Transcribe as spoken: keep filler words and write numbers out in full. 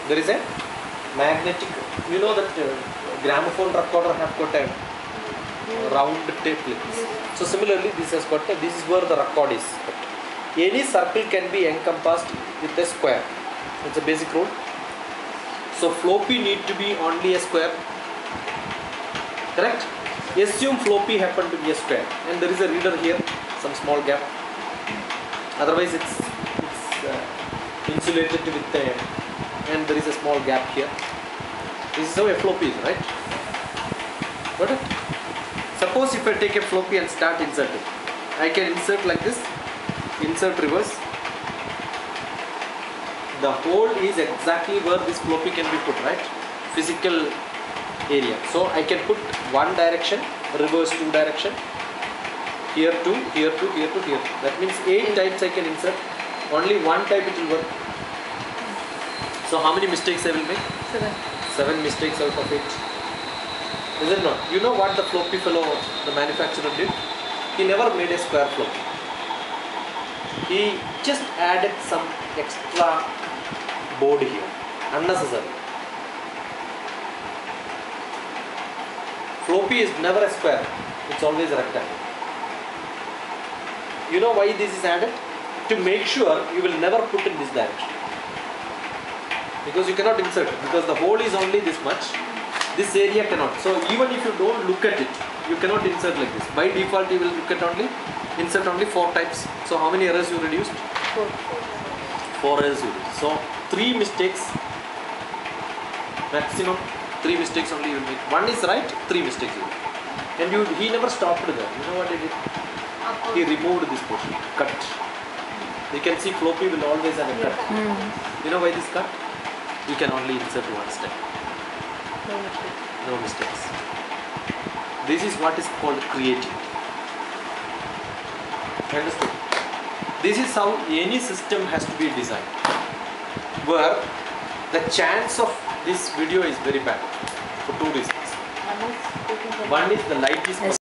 There is a magnetic, you know that uh, gramophone recorder have got a round tape like this. So similarly this has got a, this is where the record is. Any circle can be encompassed with a square. It's a basic rule. So floppy need to be only a square. Correct? Assume floppy happen to be a square and there is a reader here, some small gap. Otherwise it's, it's uh, insulated with a, and there is a small gap here. This is how a floppy is, right? Got it? Suppose if I take a floppy and start inserting, I can insert like this, insert reverse. The hole is exactly where this floppy can be put, right? Physical area. So I can put one direction, reverse two direction, here two, here two, here two, here two. That means eight types I can insert. Only one type it will work. So how many mistakes I will make? Seven. Seven mistakes out of eight. Is it not? You know what the floppy fellow, the manufacturer did? He never made a square floppy. He just added some extra board here, unnecessary. Floppy is never a square, it's always a rectangle. You know why this is added? To make sure you will never put in this direction. Because you cannot insert it, because the hole is only this much, this area cannot. So even if you don't look at it, you cannot insert like this. By default you will look at only, insert only four types. So how many errors you reduced? Four. Four errors you reduced. So three mistakes, maximum three mistakes only you will make. One is right, three mistakes you will make. And you, he never stopped there. You know what he did? He removed this portion, cut. You can see floppy will always have a cut. Mm. You know why this cut? You can only insert one step. No mistake. No mistakes. This is what is called creative. Understood? This is how any system has to be designed. Where the chance of this video is very bad for two reasons. One is taking the One is the light is